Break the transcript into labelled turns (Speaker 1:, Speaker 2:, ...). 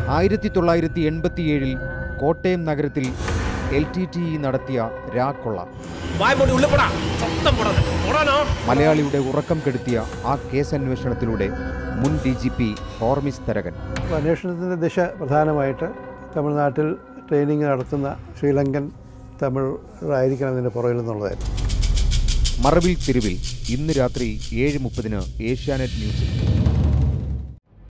Speaker 1: 1987 കോട്ടയം നഗരത്തിൽ LTTE നടത്തിയ രാക്കൊള്ള മലയാളിയുടെ ഉറക്കം കെടുത്തിയ ആ കേസന്വേഷണത്തിലൂടെ മുൻ DGP ഹോർമിസ് തരകൻ.
Speaker 2: അന്വേഷണത്തിൻ്റെ ദിശ പ്രധാനമായിട്ട് തമിഴ്നാട്ടിൽ ട്രെയിനിങ് നടത്തുന്ന ശ്രീലങ്കൻ തമിഴായിരിക്കണം ഇതിൻ്റെ പുറകിൽ നിന്നുള്ളതായിരുന്നു.
Speaker 1: മറവിൽ തിരുവിൽ ഇന്ന് രാത്രി 7:30 ഏഷ്യാനെറ്റ് ന്യൂസിൽ.